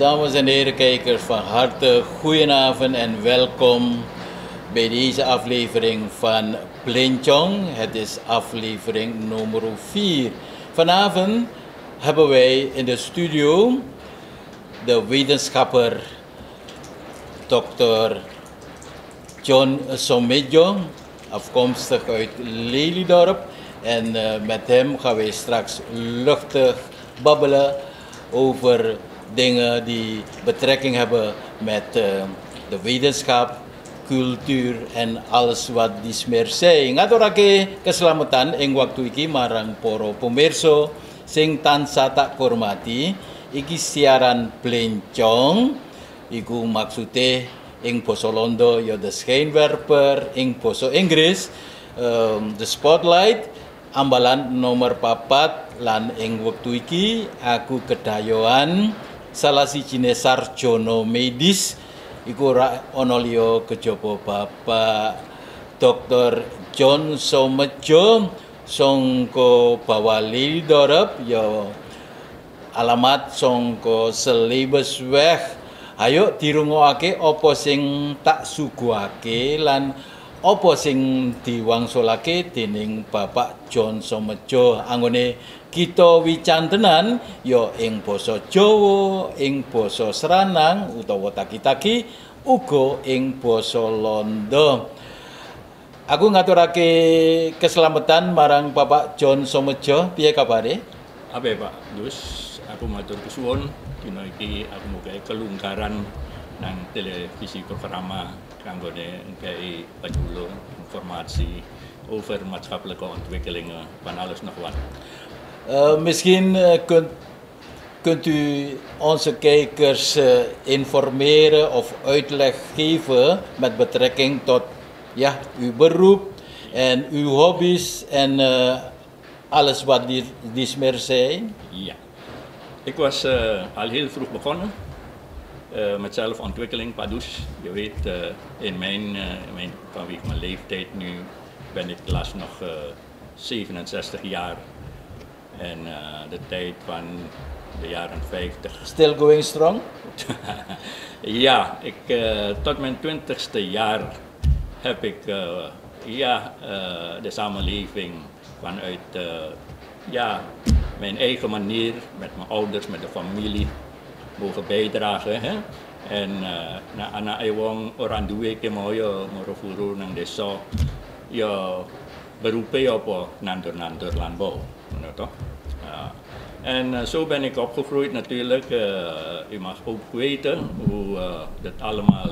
Dames en heren kijkers, van harte goedenavond en welkom bij deze aflevering van Plinchong. Het is aflevering nummer 4. Vanavond hebben wij in de studio de wetenschapper Dr. John Somedjo, afkomstig uit Lelydorp. En met hem gaan wij straks luchtig babbelen over dingen die betrekking hebben met de wetenschap, cultuur en alles wat die meer zijn. Ngaturake keselamatan ing waktu iki marang para pemirsa sing tansah tak hormati. Iki siaran Plinchong iku maksude ing basa Londo ya the schijnwerper, ing basa Inggris the spotlight. Ambalan nomor 4 lan ing wektu iki aku kedayoan salah sijine sarjana medis iku ora ana liya kejaba Bapak Dr. John Somedjo sangka Bawah Lelydorp ya alamat sangka Selebesweg. Ayo dirungokake apa sing tak suguhake lan apa sing diwangsulake dening Bapak John Somedjo anggone kita wicantenan ya ing basa Jawa, ing basa Sranang utawa taki-taki uga ing basa Londo. Aku ngaturake keselamatan marang Bapak John Somedjo, piye kabare? Ape Pak Dus, aku matur suwun dina iki aku muga kelungkaran nang televisi Programa kanggone ngkei penjulung informasi over maatschappelijke ontwikkelingen van alles nog wat. Misschien kunt u onze kijkers informeren of uitleg geven met betrekking tot ja, uw beroep en uw hobby's en alles wat die meer zijn. Ja, ik was al heel vroeg begonnen. Met zelfontwikkeling, Padus. Je weet, vanwege mijn leeftijd nu ben ik helaas nog 67 jaar. En de tijd van de jaren 50. Still going strong? Ja, tot mijn 20ste jaar heb ik de samenleving vanuit mijn eigen manier, met mijn ouders, met de familie, mogen bijdragen. Hè? En na anak ewang orang duwe ke mau yo ngurufuru nang desa yo beroepe apa nandur landbouw. En zo ben ik opgegroeid natuurlijk. U mag ook weten hoe dat allemaal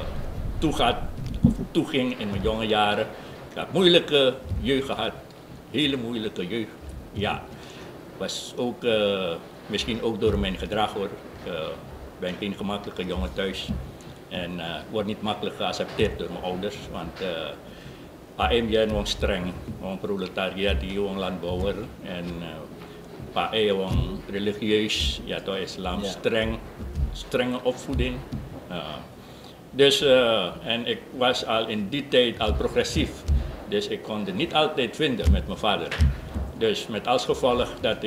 toeging in mijn jonge jaren. Ik heb moeilijke jeugd gehad, hele moeilijke jeugd. Ja, was ook misschien ook door mijn gedrag hoor. Ben geen gemakkelijke jongen thuis en word niet makkelijk geaccepteerd door mijn ouders, want AM jij wong streng, wong proletariat, die wong landbouwer en pa wong religieus, ja toch islam, strenge opvoeding. En ik was al in die tijd al progressief, dus ik kon het niet altijd vinden met mijn vader. Dus met als gevolg dat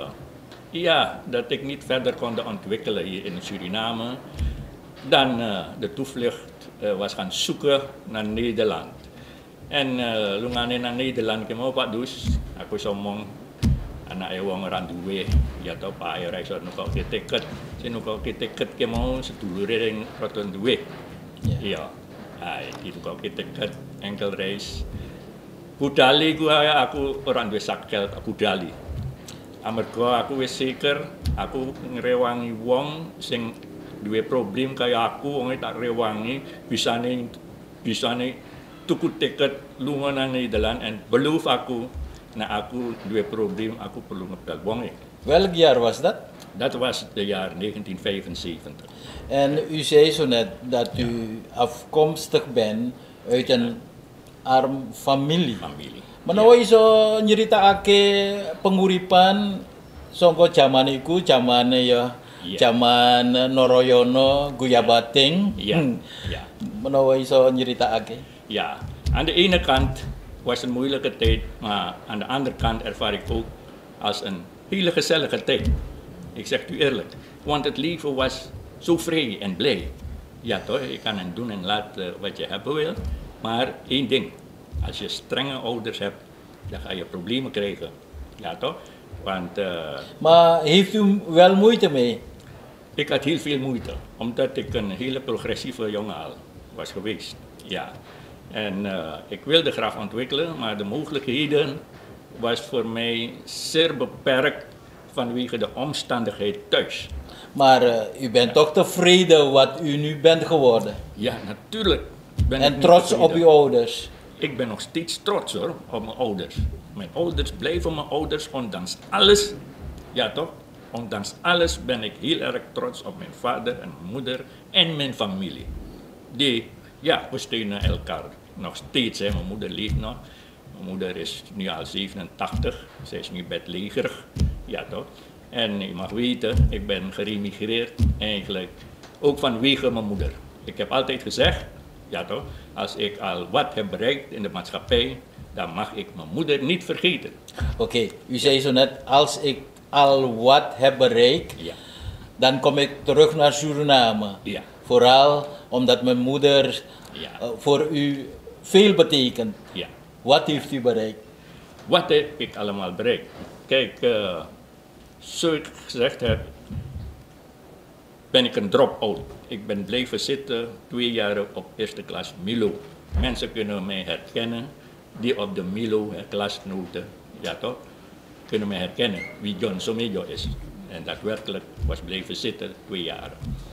ik niet verder kon ontwikkelen hier in Suriname, dan de toevlucht was gaan zoeken naar Nederland. En lungane naar Nederland kemo Pak Dus, aku somong anak wong ora duwe, ya to Pak ora iso nukokke tiket. Sing nukokke tiket kemo sedulure ring rada duwe. Iya. Nukokke tiket enkel reis. Budali aku orang duwe sakel budali. Amarga aku wis seker, aku ngrewangi wong sing duwe problem kaya aku, wong tak rewangi bisane tuku tiket lunga nang Nederland en beloof aku na aku duwe probleem, aku perlu ngepel wong. Welk jaar was dat? Dat was het jaar 1975. En u zei zo net dat u afkomstig bent uit een arm familie. Menawa iso nyeritakake penguripan saka jaman iku, jamane ya jaman Noroyono, Guyabating. Menawa iso nyeritakake. Ja, aan de ene kant was het een moeilijke tijd, maar aan de andere kant ervaar ik ook als een hele gezellige tijd. Ik zeg u eerlijk, want het leven was zo vrij en blij. Ja toch, je kan en doen en laten wat je hebben wil. Maar één ding, als je strenge ouders hebt, dan ga je problemen krijgen. Ja toch? Want Maar heeft u wel moeite mee? ik had heel veel moeite, omdat ik een hele progressieve jongen al was geweest. Ja. En ik wilde graag ontwikkelen, maar de mogelijkheden was voor mij zeer beperkt vanwege de omstandigheid thuis. Maar u bent toch tevreden wat u nu bent geworden? Ja, natuurlijk ben ik En niet trots op tevreden. uw ouders? Ik ben nog steeds trots hoor, op mijn ouders. Mijn ouders blijven mijn ouders, ondanks alles. Ja toch? Ondanks alles ben ik heel erg trots op mijn vader en mijn moeder en mijn familie. Die, ja, we steunen elkaar nog steeds. Hè. Mijn moeder leeft nog. Mijn moeder is nu al 87. Zij is nu bedlegerig. Ja toch? En je mag weten, ik ben geremigreerd eigenlijk ook vanwege mijn moeder. Ik heb altijd gezegd, ja toch, als ik al wat heb bereikt in de maatschappij, dan mag ik mijn moeder niet vergeten. Oké, u zei zo net, als ik al wat heb bereikt, Ja, dan kom ik terug naar Suriname. ja, Vooral omdat mijn moeder ja, voor u veel betekent. ja. Wat heeft u bereikt? Wat heb ik allemaal bereikt? Kijk, zoals ik gezegd heb, ben ik een drop-out. Ik ben blijven zitten 2 jaar op eerste klas Milo. Mensen kunnen mij herkennen die op de Milo klasnoten, ja toch, kunnen mij herkennen wie John Somejo is. En daadwerkelijk was blijven zitten 2 jaar.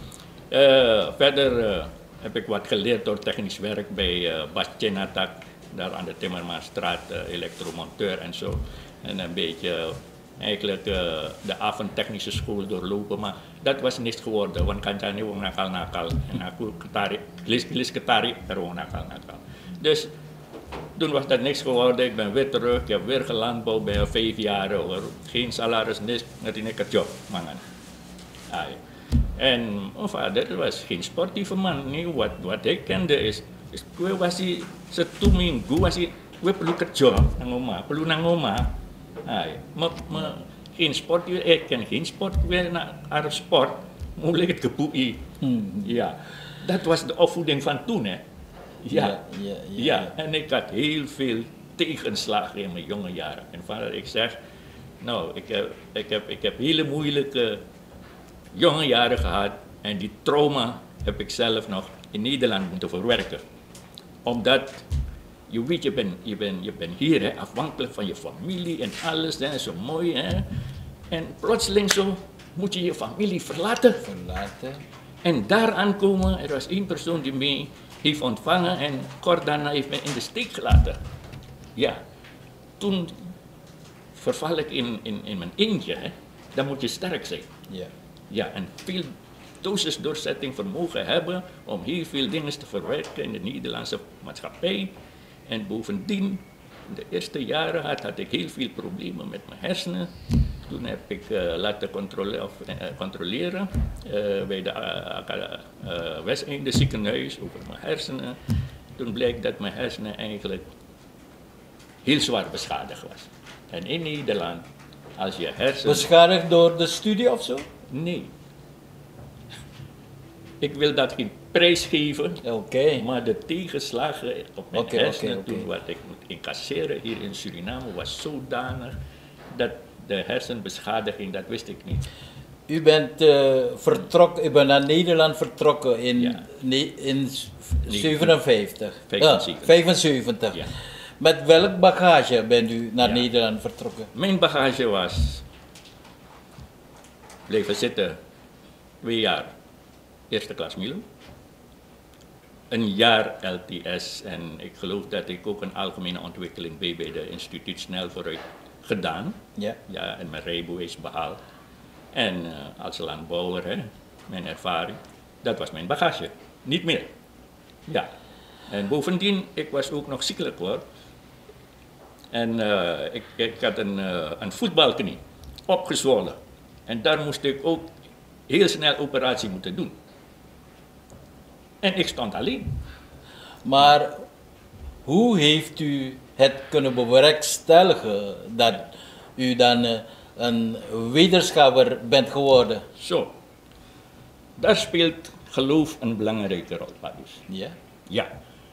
Verder heb ik wat geleerd door technisch werk bij Bas Chenatak, daar aan de Timmermansstraat, elektromonteur en zo. En een beetje eigenlijk de avondtechnische school doorlopen, maar dat was niks geworden, want kan niet wong nakal. En aku kilis ketari, er wong nakal. Dus toen was dat niks geworden, ik ben weer terug, ik heb weer gelandbouwd bij 5 jaar hoor. Geen salaris, niks, net in een job, mangan. Ay. En mijn vader was geen sportieve man, nee, wat ik kende is gue was hij, satu minggu was hij, gue perlu kerja nang omah, perlu nang omah. Ay, geen sport, ik ken geen sport, gue naar sport, moeilijk het gepoei. Ja, dat was de opvoeding van toen hè. Ja, en ik had heel veel tegenslagen in mijn jonge jaren. En vader, ik zeg, nou, ik heb hele moeilijke jonge jaren gehad en die trauma heb ik zelf nog in Nederland moeten verwerken. Omdat, je weet, je bent hier hè, afhankelijk van je familie en alles, hè, zo mooi. Hè. En plotseling zo moet je je familie verlaten. En daar aankomen, er was 1 persoon die mij heeft ontvangen en kort daarna heeft mij in de steek gelaten. Ja, toen verval ik in mijn eentje, hè. Dan moet je sterk zijn. Ja, en veel dosis doorzetting vermogen hebben om heel veel dingen te verwerken in de Nederlandse maatschappij. En bovendien, in de eerste jaren had ik heel veel problemen met mijn hersenen. Toen heb ik laten controleren bij de Westeinde ziekenhuis over mijn hersenen. Toen bleek dat mijn hersenen eigenlijk heel zwaar beschadigd was. En in Nederland, als je hersenen... Beschadigd door de studie of zo? Nee. Ik wil dat geen prijs geven, maar de tegenslagen op mijn hersenen toen wat ik moet incasseren hier in Suriname was zodanig dat de hersenbeschadiging, dat wist ik niet. U bent u bent naar Nederland vertrokken in 57. 75. Ja. Met welk bagage bent u naar Nederland vertrokken? Mijn bagage was blijven zitten 2 jaar eerste klas Milo, 1 jaar LTS en ik geloof dat ik ook een algemene ontwikkeling bij de instituut Snel Vooruit gedaan. Ja, en mijn rijbewijs behaald. En als landbouwer, hè, mijn ervaring, dat was mijn bagage, niet meer. Ja, en bovendien, ik was ook nog ziekelijk hoor. En ik had een voetbalknie, opgezwollen. En daar moest ik ook heel snel operatie moeten doen. En ik stond alleen. Maar hoe heeft u het kunnen bewerkstelligen dat u dan een wetenschapper bent geworden? Zo. daar speelt geloof een belangrijke rol, Pak Dus. Ja. Ja.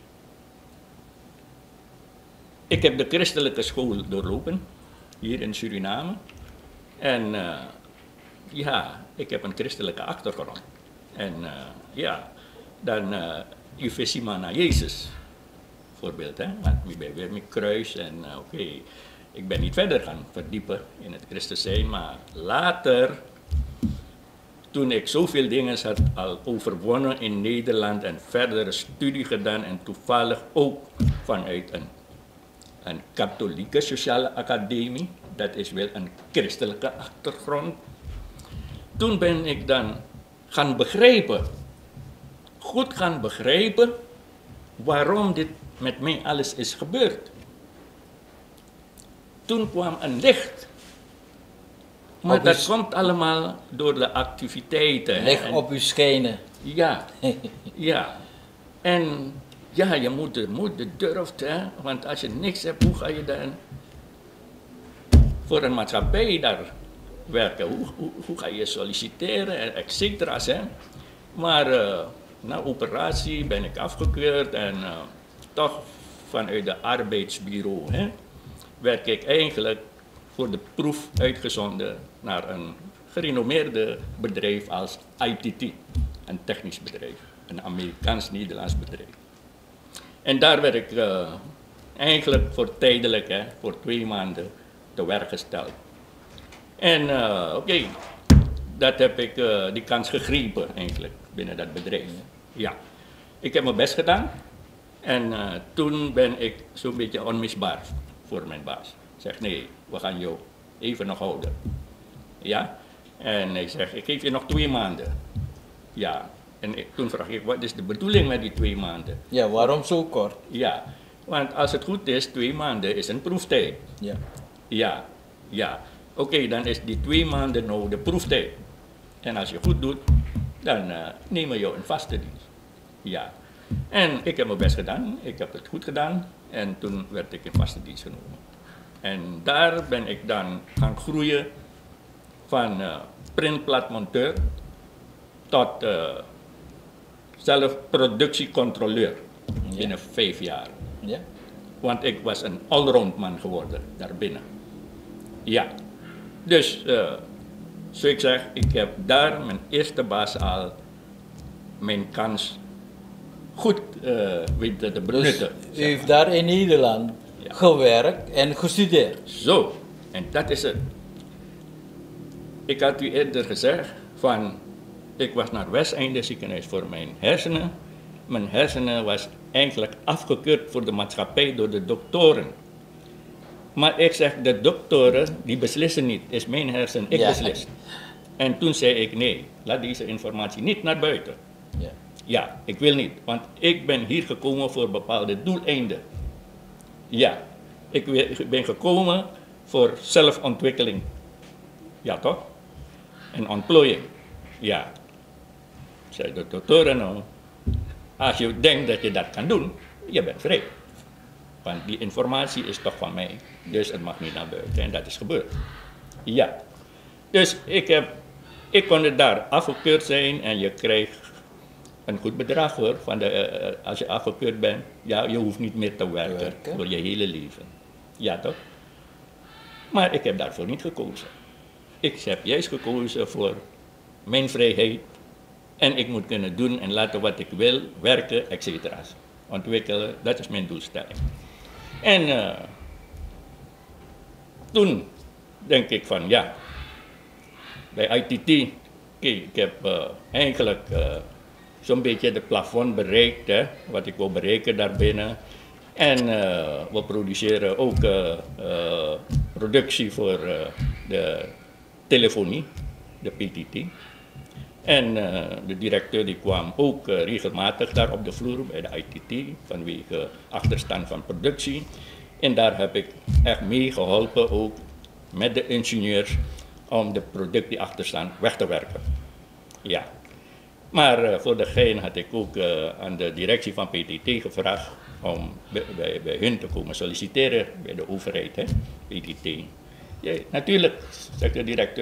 Ik heb de christelijke school doorlopen, hier in Suriname. En ja, ik heb een christelijke achtergrond. En ja, dan je maar naar Jezus, bijvoorbeeld. Hè? Want ik ben weer met kruis en oké, ik ben niet verder gaan verdiepen in het christen zijn, maar later, toen ik zoveel dingen had al overwonnen in Nederland en verdere studie gedaan en toevallig ook vanuit een katholieke sociale academie, dat is wel een christelijke achtergrond. Toen ben ik dan gaan begrijpen, goed gaan begrijpen, waarom dit met mij alles is gebeurd. Toen kwam een licht. Maar dat komt allemaal door de activiteiten. Licht op uw schenen. Ja, ja. En ja, je moet durft, hè. Want als je niks hebt, hoe ga je dan voor een maatschappij daar werken? Hoe ga je solliciteren, et cetera. Maar na operatie ben ik afgekeurd en toch vanuit de arbeidsbureau werd ik eigenlijk voor de proef uitgezonden naar een gerenommeerde bedrijf als ITT, een technisch bedrijf, een Amerikaans-Nederlands bedrijf. En daar werd ik eigenlijk voor tijdelijk, voor 2 maanden te werk gesteld. En oké, dat heb ik die kans gegrepen eigenlijk binnen dat bedrijf. Ja, ik heb mijn best gedaan en toen ben ik zo'n beetje onmisbaar voor mijn baas. Ik zeg nee, we gaan jou even nog houden. Ja, en ik zeg ik geef je nog 2 maanden. Ja, en toen vroeg ik wat is de bedoeling met die 2 maanden? Ja, waarom zo kort? Ja, want als het goed is, 2 maanden is een proeftijd. Ja. Ja, ja. Oké, dan is die 2 maanden nou de proeftijd. En als je goed doet, dan nemen we jou in vaste dienst. Ja. En ik heb mijn best gedaan, ik heb het goed gedaan en toen werd ik in vaste dienst genomen. En daar ben ik dan gaan groeien van printplatmonteur tot zelf productiecontroleur binnen 5 jaar. Ja. Want ik was een allround man geworden daarbinnen. Ja, dus zoals ik zeg, ik heb daar mijn eerste baas al mijn kans goed weten te benutten. Dus u heeft daar in Nederland gewerkt en gestudeerd? Zo, en dat is het. Ik had u eerder gezegd van, ik was naar Westeinde ziekenhuis voor mijn hersenen. Mijn hersenen was eigenlijk afgekeurd voor de maatschappij door de doktoren. Maar ik zeg, de doktoren die beslissen niet, is mijn hersen, ik beslis. En toen zei ik nee, laat deze informatie niet naar buiten. Ja. Ja, ik wil niet, want ik ben hier gekomen voor bepaalde doeleinden. Ja, ik ben gekomen voor zelfontwikkeling. Ja toch? En ontplooiing. Ja. Zei de doktoren nou, als je denkt dat je dat kan doen, je bent vrij. Want die informatie is toch van mij, dus het mag niet naar buiten. En dat is gebeurd. Ja. Dus ik kon het daar afgekeurd zijn en je krijgt een goed bedrag hoor. Als je afgekeurd bent, ja, je hoeft niet meer te werken voor je hele leven. Ja toch? Maar ik heb daarvoor niet gekozen. Ik heb juist gekozen voor mijn vrijheid. En ik moet kunnen doen en laten wat ik wil, werken, etc. Ontwikkelen, dat is mijn doelstelling. En toen denk ik van ja, bij ITT, ik heb eigenlijk zo'n beetje het plafond bereikt, hè, wat ik wil bereiken daarbinnen. En we produceren ook productie voor de telefonie, de PTT. En de directeur die kwam ook regelmatig daar op de vloer bij de ITT vanwege achterstand van productie. En daar heb ik echt mee geholpen ook met de ingenieurs om de productieachterstand weg te werken. Ja. Maar voor de gein had ik ook aan de directie van PTT gevraagd om bij hun te komen solliciteren bij de overheid, hè, PTT. Ja, natuurlijk, zegt de directeur,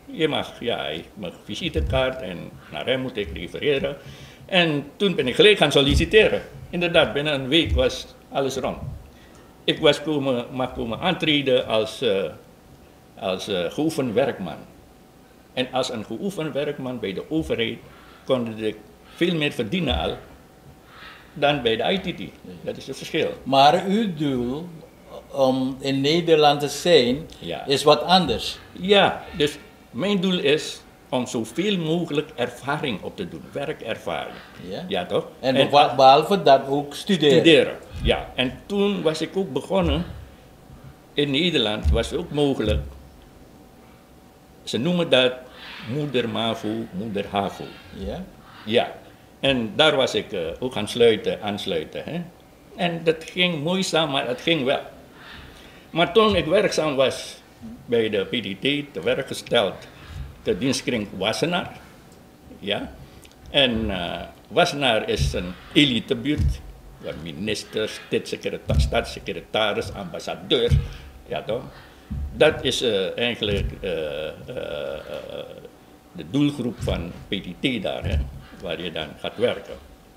je mag, ja, mijn visitekaart en naar hem moet ik refereren. En toen ben ik gelijk gaan solliciteren. Inderdaad, binnen een week was alles rond. Ik mag komen aantreden als geoefend werkman. En als een geoefend werkman bij de overheid kon ik veel meer verdienen al dan bij de ITT. Dat is het verschil. Maar uw doel om in Nederland te zijn Ja. is wat anders. Ja, dus mijn doel is om zoveel mogelijk ervaring op te doen, werkervaring. Ja. Ja toch? En behalve dat ook studeren. Ja, en toen was ik ook begonnen, in Nederland was het ook mogelijk, ze noemen dat moeder MAVO, moeder HAVO. Ja. Ja, en daar was ik ook gaan aansluiten. Hè? En dat ging moeizaam, maar het ging wel. Maar toen ik werkzaam was bij de PTT, te werk gesteld, de dienstkring Wassenaar. Ja? En Wassenaar is een elitebuurt, waar ministers, staatssecretaris, ambassadeur, ja toch? Dat is eigenlijk de doelgroep van PTT daar, hè, waar je dan gaat werken.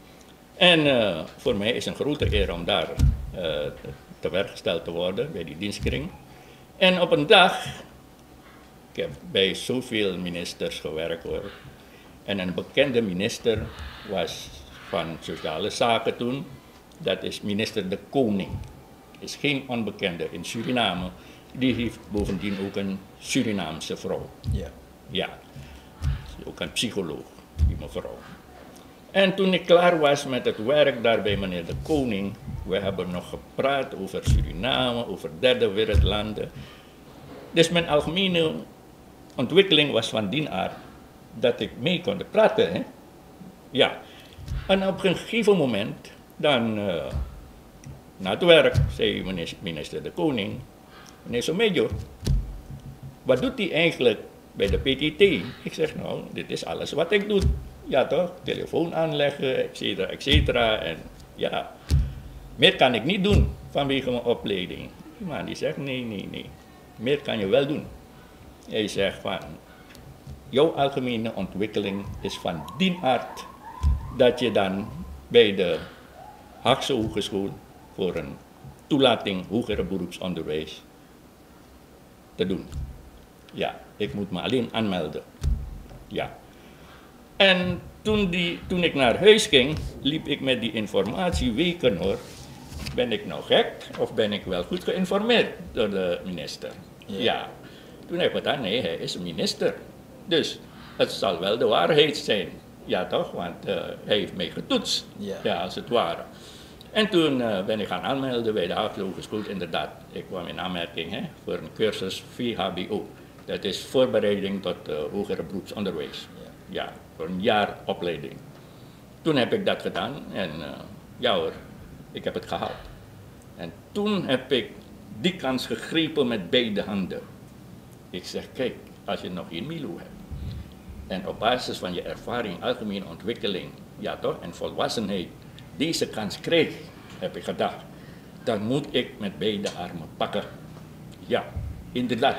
En voor mij is het een grote eer om daar te werk gesteld te worden, bij die dienstkring. En op een dag, ik heb bij zoveel ministers gewerkt hoor, en een bekende minister was van Sociale Zaken toen, dat is minister De Koning. Is geen onbekende in Suriname. Die heeft bovendien ook een Surinaamse vrouw. Ja. Ja, ook een psycholoog, die mevrouw. En toen ik klaar was met het werk daar bij meneer De Koning, we hebben nog gepraat over Suriname, over derde wereldlanden. Dus mijn algemene ontwikkeling was van die aard dat ik mee kon praten. Hè? Ja, en op een gegeven moment, dan na het werk, zei minister De Koning, meneer Sommejo, wat doet hij eigenlijk bij de PTT? Ik zeg, nou, dit is alles wat ik doe. Ja toch, telefoon aanleggen, et cetera, et cetera. En ja, meer kan ik niet doen vanwege mijn opleiding. Die man die zegt, nee, meer kan je wel doen. Hij zegt van, jouw algemene ontwikkeling is van die aard dat je dan bij de Haagse Hogeschool voor een toelating hogere beroepsonderwijs te doen. Ja, ik moet me alleen aanmelden. Ja. En toen ik naar huis ging, liep ik met die informatie weken hoor. Ben ik nou gek of ben ik wel goed geïnformeerd door de minister? Ja. Toen heb ik gedaan, nee, hij is minister. Dus het zal wel de waarheid zijn. Ja toch, want hij heeft mij getoetst. Ja, als het ware. En toen ben ik gaan aanmelden bij de Haagse Hogeschool. Inderdaad, ik kwam in aanmerking voor een cursus VHBO. Dat is voorbereiding tot hogere beroepsonderwijs. Ja, voor een jaar opleiding. Toen heb ik dat gedaan en ja hoor, ik heb het gehaald. En toen heb ik die kans gegrepen met beide handen. Ik zeg, kijk, als je nog geen Milo hebt en op basis van je ervaring, algemene ontwikkeling, ja toch, en volwassenheid, deze kans krijg, heb ik gedacht, dan moet ik met beide armen pakken. Ja, inderdaad.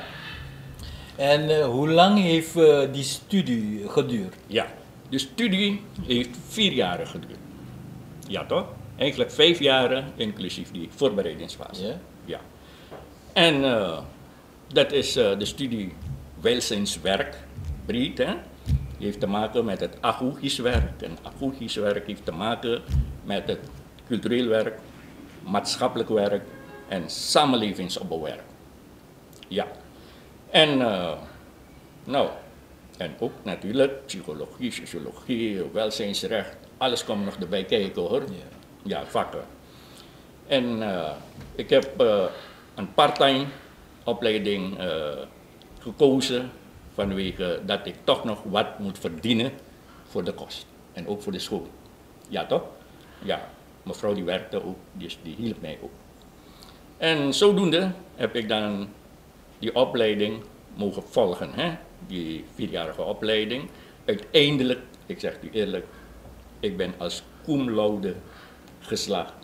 En hoe lang heeft die studie geduurd? Ja, de studie heeft 4 jaar geduurd. Ja toch? Eigenlijk 5 jaar inclusief die voorbereidingsfase. Ja. Ja. En dat is de studie welzijnswerk, breed. Hè? Die heeft te maken met het agogisch werk. En agogisch werk heeft te maken met het cultureel werk, maatschappelijk werk en samenlevingsopbouwwerk. Ja. En, nou, en ook natuurlijk psychologie, sociologie, welzijnsrecht, alles komt nog erbij kijken hoor. Ja, vakken. En ik heb een part-time opleiding gekozen vanwege dat ik toch nog wat moet verdienen voor de kost en ook voor de school. Ja toch? Ja, mevrouw die werkte ook, dus die hielp mij ook. En zodoende heb ik dan die opleiding mogen volgen, hè? Die 4-jarige opleiding. Uiteindelijk, ik zeg u eerlijk, ik ben als cum laude geslaagd.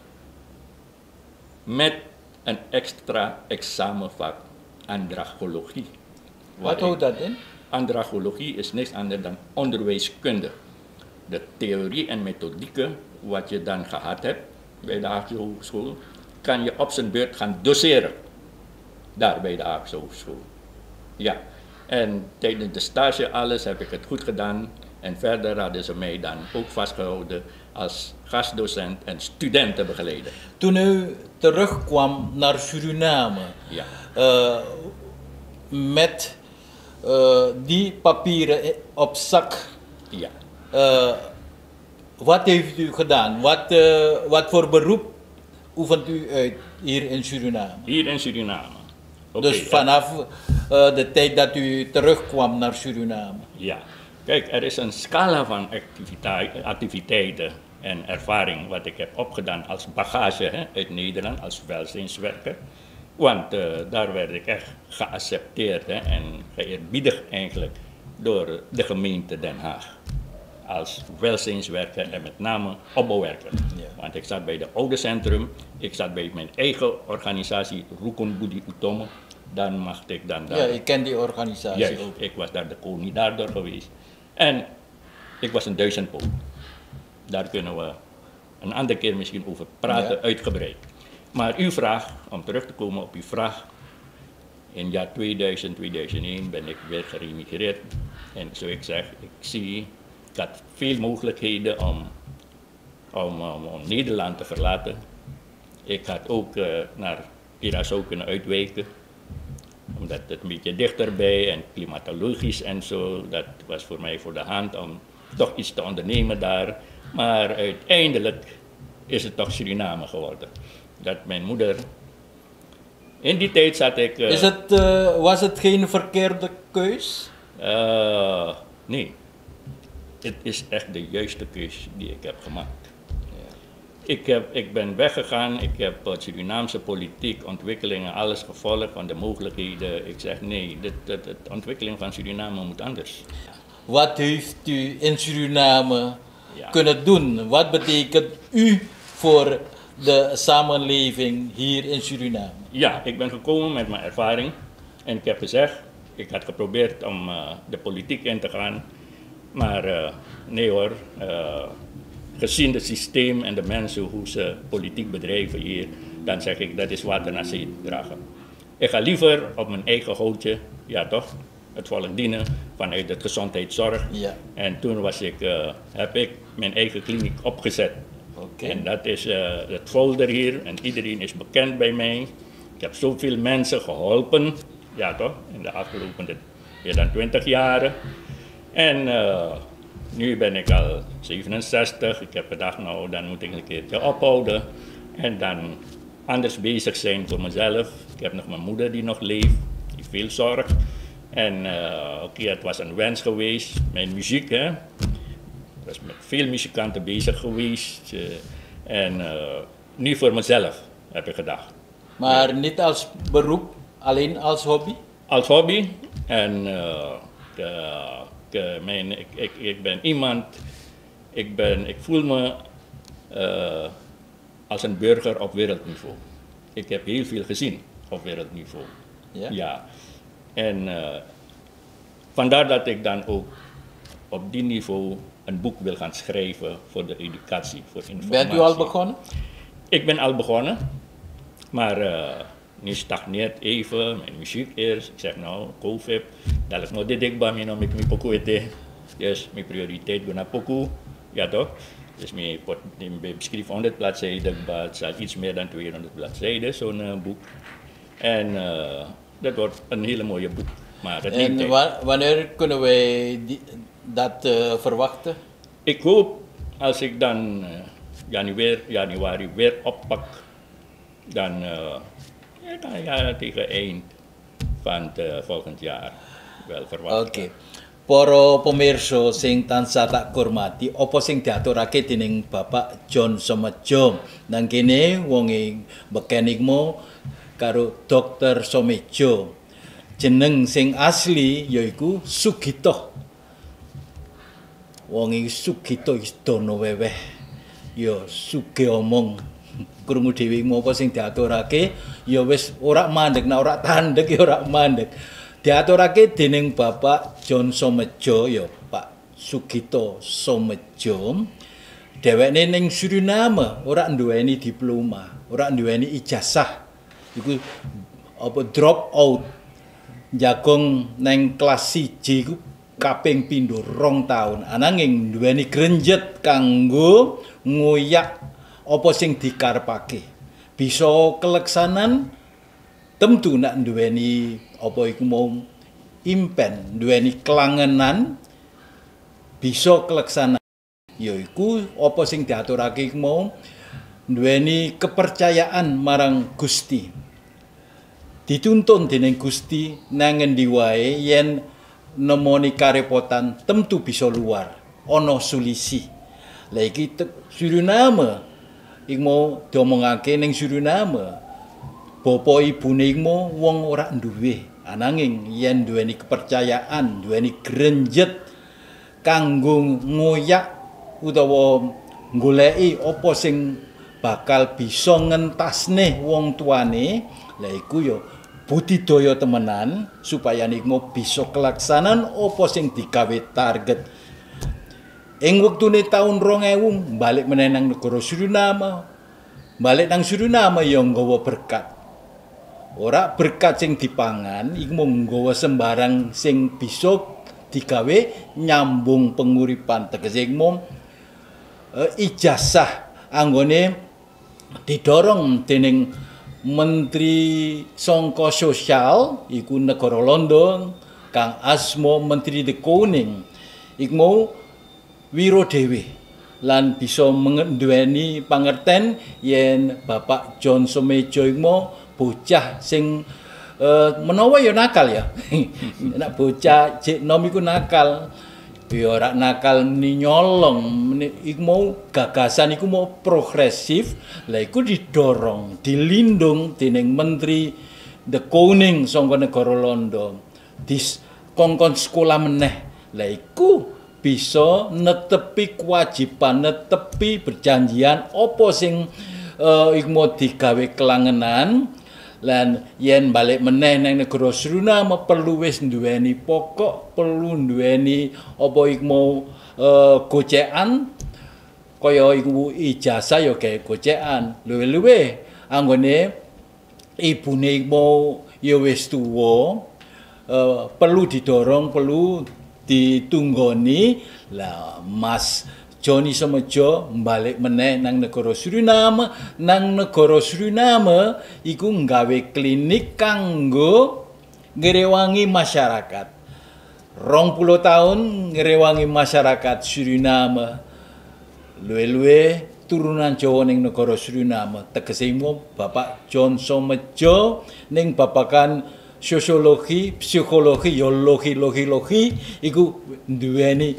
Met een extra examenvak andragologie. Wat houdt dat in? Andragologie is niks anders dan onderwijskunde. De theorie en methodieken wat je dan gehad hebt bij de Haagse Hogeschool, kan je op zijn beurt gaan doseren. Daar bij de Haagse Hogeschool. Ja, en tijdens de stage alles heb ik het goed gedaan. En verder hadden ze mij dan ook vastgehouden als gastdocent en studentenbegeleider. Toen u terugkwam naar Suriname, Ja. met die papieren op zak, Ja. wat heeft u gedaan? Wat voor beroep oefent u uit hier in Suriname? Hier in Suriname. Oké, Dus vanaf de tijd dat u terugkwam naar Suriname. Ja, kijk, er is een scala van activiteiten en ervaring wat ik heb opgedaan als bagage uit Nederland, als welzijnswerker. Want daar werd ik echt geaccepteerd en geëerbiedigd eigenlijk door de gemeente Den Haag. Als welzijnswerker en met name opbouwwerker. Ja. Want ik zat bij de oudencentrum, ik zat bij mijn eigen organisatie Rukun Budi Utomo. Dan mag ik dan daar... Ja, ik ken die organisatie Juist, ook. ik was daar de coördinator geweest. En ik was een duizendpoot. Daar kunnen we een andere keer misschien over praten, Ja. uitgebreid. Maar uw vraag, om terug te komen op uw vraag. In het jaar 2000, 2001 ben ik weer geëmigreerd. En zoals ik zeg, ik had veel mogelijkheden om Nederland te verlaten. Ik had ook naar Curaçao kunnen uitwijken. Omdat het een beetje dichterbij en klimatologisch en zo, dat was voor mij voor de hand om toch iets te ondernemen daar. Maar uiteindelijk is het toch Suriname geworden. Dat mijn moeder, in die tijd zat ik... Was het geen verkeerde keus? Nee, het is echt de juiste keus die ik heb gemaakt. Ik ben weggegaan, ik heb Surinaamse politiek, ontwikkelingen, alles gevolgd van de mogelijkheden. Ik zeg nee, de ontwikkeling van Suriname moet anders. Wat heeft u in Suriname Ja. kunnen doen? Wat betekent u voor de samenleving hier in Suriname? Ja, ik ben gekomen met mijn ervaring en ik heb gezegd, ik had geprobeerd om de politiek in te gaan, maar nee hoor. Gezien het systeem en de mensen hoe ze politiek bedrijven hier, dan zeg ik dat is water naar zee dragen. Ik ga liever op mijn eigen houtje, ja toch, het volk dienen vanuit het gezondheidszorg. Ja. En toen heb ik mijn eigen kliniek opgezet. Oké. En dat is het folder hier en iedereen is bekend bij mij. Ik heb zoveel mensen geholpen, ja toch, in de afgelopen meer dan 20 jaren. En nu ben ik al 67, ik heb gedacht, nou dan moet ik een keertje ophouden en dan anders bezig zijn voor mezelf. Ik heb nog mijn moeder die nog leeft, die veel zorgt. En het was een wens geweest, mijn muziek, hè. Ik was met veel muzikanten bezig geweest en nu voor mezelf heb ik gedacht. Maar niet als beroep, alleen als hobby? Als hobby en ik ben iemand, ik voel me als een burger op wereldniveau. Ik heb heel veel gezien op wereldniveau. Ja? Ja. En vandaar dat ik dan ook op die niveau een boek wil gaan schrijven voor de educatie, voor informatie. Bent u al begonnen? Ik ben al begonnen, maar nu stagneert even mijn muziek eerst. Ik zeg nou, COVID, dadelijk nog dit ik ben, nog met mijn pokoe ete. Dus mijn prioriteit is naar pokoe, ja toch? Dus mijn beschrijf 100 bladzijden, maar het zal iets meer dan 200 bladzijden, zo'n boek. En dat wordt een hele mooie boek. Maar het neemt En tijd. wanneer kunnen wij dat verwachten? Ik hoop als ik dan januari weer oppak, dan tegen eind van het volgend jaar wel verwachten. Oké. Poro pemirsa sing tansah tak hormati, apa sing diaturake dening Bapak John Somejo. Nang kene wonge bekeningmu karo Dr. Somejo. Jeneng sing asli yaiku Sugito. Wonge Sugito wis dono weweh. Ya suge omong. Krungu dhewe apa sing diaturake ya wis ora mandeg, nek ora tandeg ya ora mandeg. diaturake dening Bapak John Somejo ya Pak Sugito Somejo. Dheweke ning Suriname ora nduweni diploma, ora nduweni ijazah. Iku apa drop out. Jagong neng kelas 1 iku kaping pindho 2 taun. Ananging nduweni grenjet kanggo ngoyak apa sing dikarepake. Bisa keleksanan tentu nak nduweni apa iku mau impen, nduweni kelangenan bisa keleksanan. Yaiku apa sing diaturake mau nduweni kepercayaan marang Gusti. Dituntun dening Gusti nang endi wae yen nemoni karepotan tentu bisa luar, ana sulisi. Lah iki Suriname iku mau diomongake ning Suriname. Bapa ibune iku mau wong ora duwe, ananging yen duweni kepercayaan, duweni grenjet kanggo ngoyak utawa goleki apa sing bakal bisa ngentasne wong tuane, lha iku ya budidaya temenan supaya niku bisa kelaksanan apa sing digawe target. Ing wektune taun 2000 balik meneh nang negara Suriname. Balik nang Suriname ya nggawa berkat. Ora berkat sing dipangan, iku mung nggawa sembarang sing bisa digawe nyambung penguripan tegese mung ijazah anggone didorong dening Menteri Sangka Sosial iku negara Londo Kang Asmo Menteri De Koning iku mau wiro dhewe lan bisa nduweni pangerten yen Bapak John Somejo iku mau bocah sing menawa ya nakal ya. Nek bocah cek nom iku nakal. Ya ora nakal nyolong, iku mau gagasan iku mau progresif, lah iku didorong, dilindung dening Menteri De Koning sangka negara Londo. Kongkon sekolah meneh. Lah iku bisa netepi kewajiban, netepi perjanjian apa sing iku mau digawe kelangenan. Lan yen balik meneh nang negara Suriname perlu wis nduweni pokok, perlu nduweni apa iku mau gocekan kaya iku ijazah ya gawe gocekan. Luwe-luwe anggone ibune mau ya wis tuwa, perlu didorong, perlu ditunggoni. Lah Mas Johnny Somejo balik meneh nang negara Suriname. Nang negara Suriname iku nggawe klinik kanggo ngrewangi masyarakat. 20 tahun ngrewangi masyarakat Suriname. Luwe-luwe turunan Jawa ning negara Suriname. Tegese Bapak John Somejo ning babagan sosiologi, psikologi, ya logi iku duweni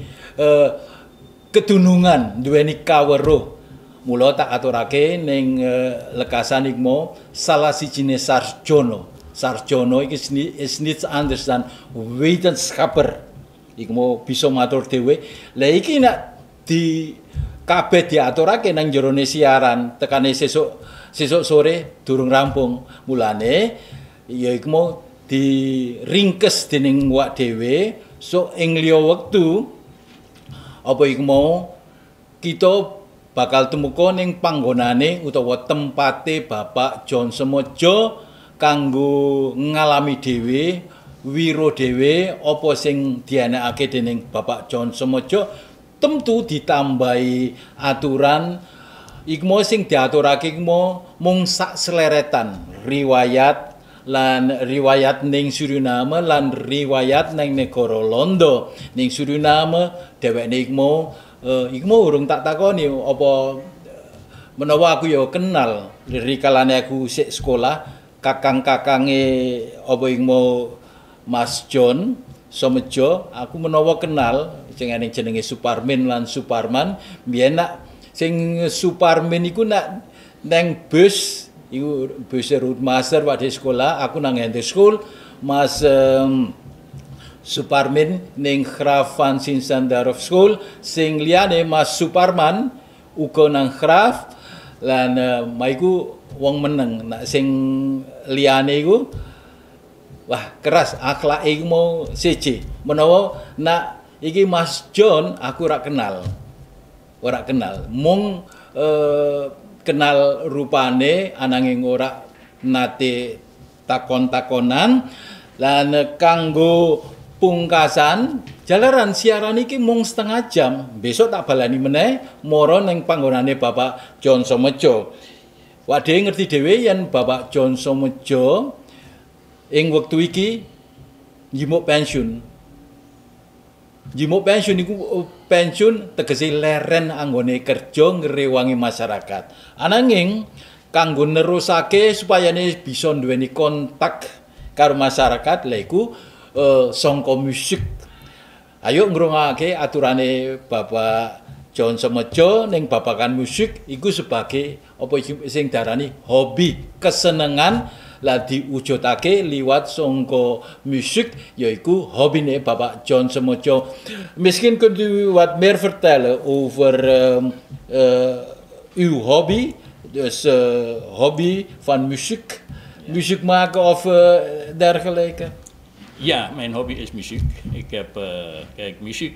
kedunungan, duweni kaweruh. Mula tak aturake ning lekasan iku salah sijine sarjana. Sarjana iki is needs understand wetenschapper. Iku mau bisa matur dhewe. Lah iki nek di kabeh diaturake nang jerone siaran, tekane sesuk sore durung rampung. Mulane ya iku mau diringkes dening wak dhewe sok ing liya wektu apa iku mau kita bakal temuko ning panggonane utawa tempate Bapak John Somejo kanggo ngalami dhewe, wiro dhewe apa sing dianakake dening Bapak John Somejo. Tentu ditambahi aturan iku mau sing diaturake iku mung sak sleretan riwayat lan riwayat ning Suriname lan riwayat ning negara Londo. Ning Suriname dheweke iku mau urung tak takoni apa menawa aku ya kenal rikalane aku sik sekolah kakang-kakange apa iku mau Mas John Somejo aku menawa kenal sing jenenge Suparmin lan Suparman. Biyen nak sing Suparmin iku nak nang bus iku bus route master pada sekolah, aku nang high school, Mas Suparmin ning Graaf van Sinsandarov School, sing liyane Mas Suparman uga nang Graaf lan maiku wong meneng. Nak sing liyane iku wah keras akhlak iki mau siji. Menawa nak iki Mas John aku ora kenal. Ora kenal. Mung kenal rupane ananging ora nate takon-takonan lan kanggo pungkasan jalaran siaran iki mung setengah jam. Besok tak balani meneh mara ning panggonane Bapak John Somejo. Wadhe ngerti dhewe yen Bapak John Somejo ing wektu iki njimuk pensiun. Njimuk pensiun iku pensiun tegese leren anggone kerja ngrewangi masyarakat. Ananging kanggo nerusake supayane bisa duweni kontak karo masyarakat lha iku sangka musik. Ayo ngrungokake aturane Bapak John Somejo ning babagan musik iku sebagai apa sing darani hobi, kesenengan lah diwujudake liwat sangka musik yaiku hobine Bapak John Somejo. Misschien kunt u wat meer vertellen over uw hobby, dus hobby van muziek, muziek maken of dergelijke? Ja, mijn hobby is muziek. Ik heb, kijk, muziek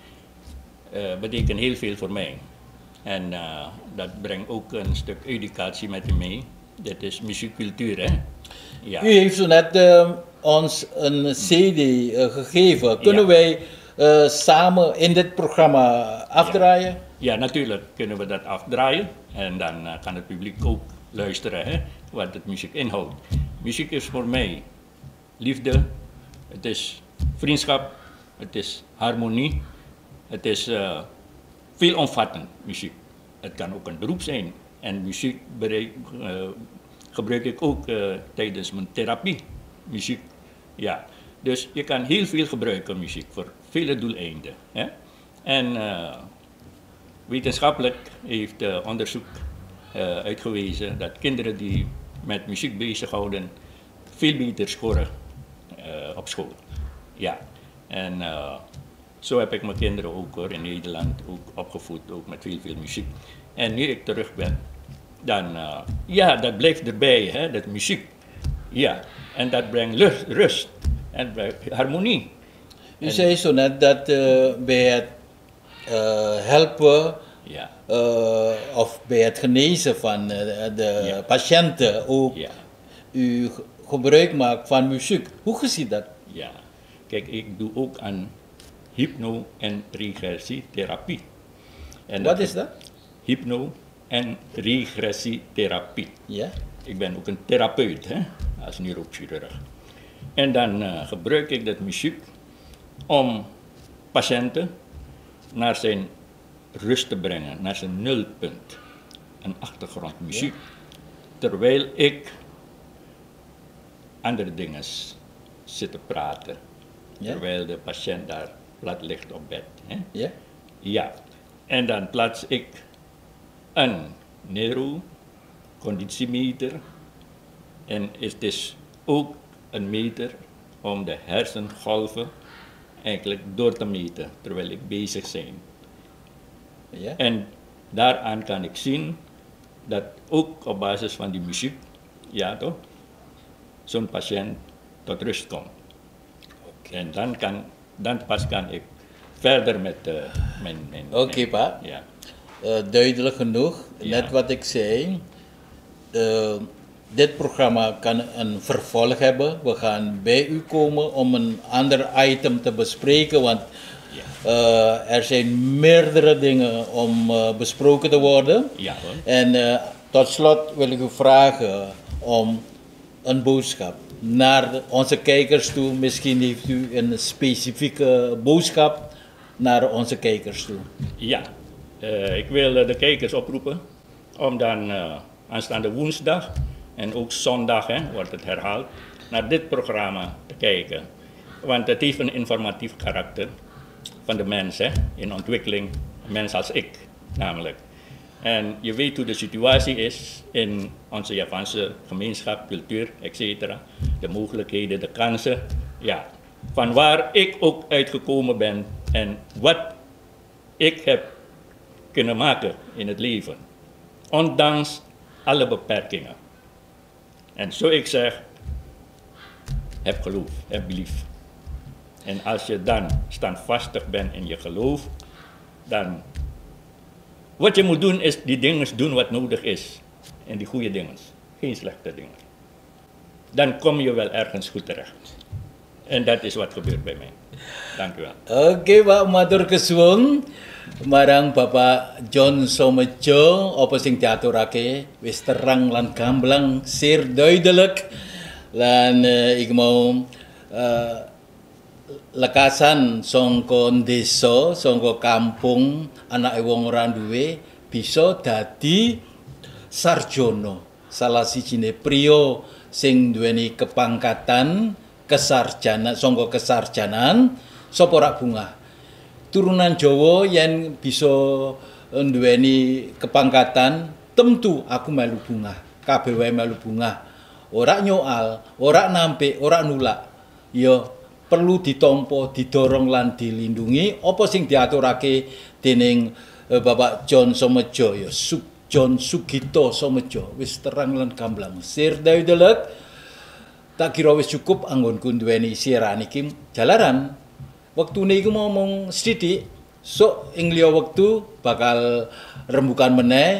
betekent heel veel voor mij. En dat brengt ook een stuk educatie met je mee. Dit is muziekcultuur, hè? Ja. U heeft zo net ons een CD gegeven. Kunnen wij samen in dit programma afdraaien? Ja, natuurlijk kunnen we dat afdraaien. En dan kan het publiek ook luisteren, hè, wat het muziek inhoudt. Muziek is voor mij liefde, het is vriendschap, het is harmonie, het is veelomvattend muziek. Het kan ook een beroep zijn. En muziek gebruik ik ook tijdens mijn therapie. Muziek, ja. Dus je kan heel veel gebruiken, muziek, voor vele doeleinden. Hè? En wetenschappelijk heeft onderzoek uitgewezen dat kinderen die met muziek bezighouden veel beter scoren op school. Ja. En zo heb ik mijn kinderen ook hoor, in Nederland ook opgevoed, ook met veel muziek. En nu ik terug ben, dan, ja, dat blijft erbij, hè, dat muziek. Ja, en dat brengt rust en harmonie. U zei zo net dat bij het helpen ja. Of bij het genezen van de patiënten ook u gebruik maakt van muziek. Hoe ziet dat? Ja, kijk, ik doe ook aan hypno- en regressietherapie. En wat is dat? Hypno- en regressietherapie. Ja. Ik ben ook een therapeut, hè, als neurochirurg. En dan gebruik ik dat muziek om patiënten naar zijn rust te brengen, naar zijn nulpunt. Een achtergrondmuziek. Terwijl ik andere dingen zit te praten. Terwijl de patiënt daar plat ligt op bed. Hè? Ja. Ja. En dan plaats ik een neuroconditiemeter. En het is ook een meter om de hersengolven eigenlijk door te meten terwijl ik bezig ben. Ja. En daaraan kan ik zien dat ook op basis van die muziek, ja toch, zo'n patiënt tot rust komt. En dan pas kan ik verder met mijn... Oké, pa. Ja. Duidelijk genoeg. Net wat ik zei. Dit programma kan een vervolg hebben. We gaan bij u komen om een ander item te bespreken, want er zijn meerdere dingen om besproken te worden. Ja, hoor. En tot slot wil ik u vragen om een boodschap naar onze kijkers toe. Misschien heeft u een specifieke boodschap naar onze kijkers toe. Ja, ik wil de kijkers oproepen om dan aanstaande woensdag en ook zondag, hè, wordt het herhaald, naar dit programma te kijken. Want het heeft een informatief karakter van de mens, hè, in ontwikkeling, een mens als ik namelijk. En je weet hoe de situatie is in onze Javaanse gemeenschap, cultuur, etc. De mogelijkheden, de kansen. Ja, van waar ik ook uitgekomen ben en wat ik heb kunnen maken in het leven. Ondanks alle beperkingen. En zo ik zeg, heb geloof, heb belief. En als je dan standvastig bent in je geloof, dan wat je moet doen is die dingen doen wat nodig is. En die goede dingen, geen slechte dingen. Dan kom je wel ergens goed terecht. En dat is wat gebeurt bij mij. Dank u wel. Oke, Pak matur kesuwun marang Bapak John Somejo apa sing diaturake wis terang lan gamblang sir duidelik lan iki mau lekasan sangka desa, sangka kampung anake wong ora duwe bisa dadi sarjana. Salah sijine priya sing duweni kepangkatan kesarjana sangka kesarjanaan sapa rak bungah. Turunan Jawa yen bisa duweni kepangkatan tentu aku melu bungah. Kabeh wae melu bungah. Ora nyoal, ora nampik, ora nulak. Ya perlu ditampa, didorong lan dilindungi apa sing diaturake dening Bapak John Somejo ya John Sugito Somejo wis terang lan gamblang. Sir duidelik tak kira wis cukup anggonku duweni siaran iki jalaran wektune iku ngomong sithik sok ing liya wektu bakal rembukan meneh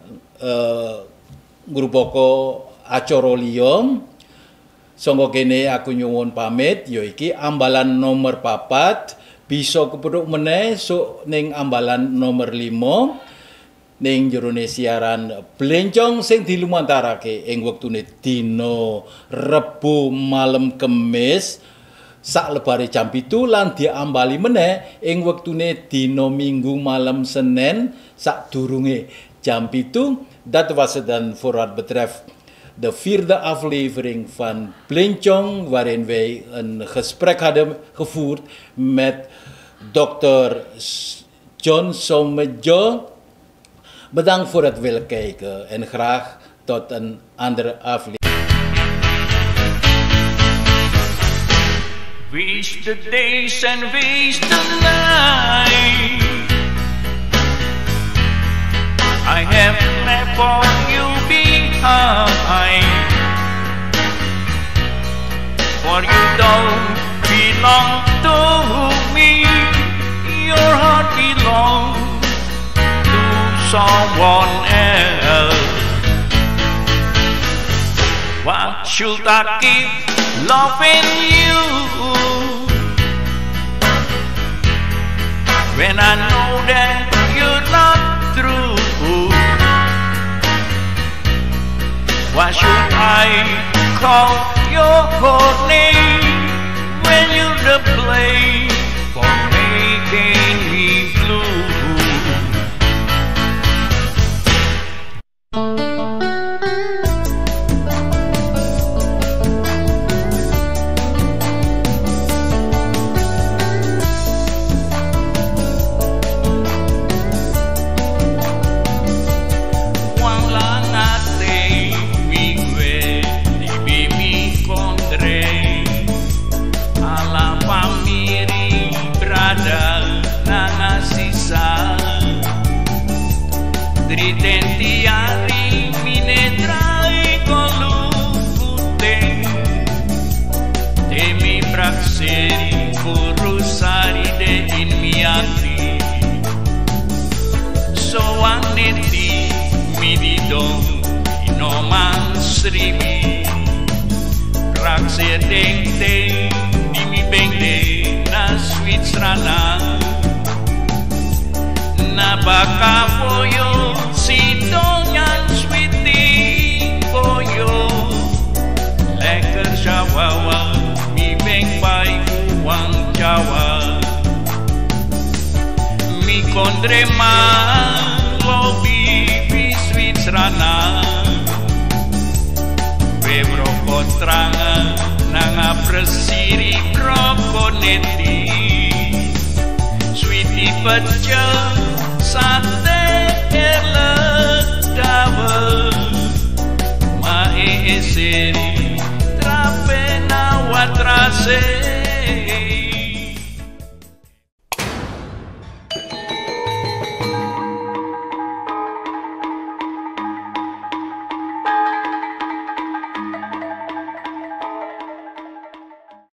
ngrupaka acara liya. Sangga kene aku nyuwun pamit ya iki ambalan nomor 4 bisa kepethuk meneh sok ning ambalan nomor 5 ning jerone siaran Blencong sing dilumantarake ing wektune dina Rebo malam Kemis sak lebare jam 7 lan diambali meneh ing wektune dina Minggu malam Senin sak durunge jam 7. Dat was het dan voor wat betreft de 4e aflevering van Blencong, waarin wij een gesprek hadden gevoerd met Dr. John Somejo. Bedankt voor het willen kijken en graag tot een andere aflevering. Wees the days and wees the night. I have left for you behind. For you don't belong to me. Your heart belongs to someone else. Why should I keep loving you when I know that you're not true? Why should I call your name when you're the blame for making me blue? Tritentiari minetrai coluvute Temi praxeri purusari de inmiati So aneti mididong inoman sribi Praxer dengte dimi bengde na Switzerland Na baka foyo sidonyan sweetie foyo Lekker Jawa mi beng pai uang Jawa Mi kondrema lobi bi Switzerland Bebro kontranga nanga presiri prokoneti Sweetie pecel sate elek dawa